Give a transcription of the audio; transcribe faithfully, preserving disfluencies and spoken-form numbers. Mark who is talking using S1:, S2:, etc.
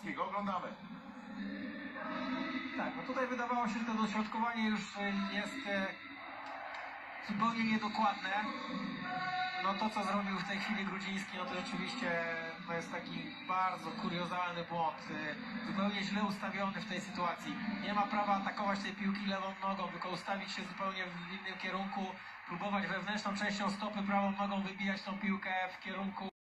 S1: Kamińskiego. Oglądamy.
S2: Tak, no tutaj wydawało się, że to dośrodkowanie już jest e, zupełnie niedokładne. No to, co zrobił w tej chwili Grudziński, no to rzeczywiście to jest taki bardzo kuriozalny błąd. E, zupełnie źle ustawiony w tej sytuacji. Nie ma prawa atakować tej piłki lewą nogą, tylko ustawić się zupełnie w innym kierunku, próbować wewnętrzną częścią stopy prawą nogą wybijać tą piłkę w kierunku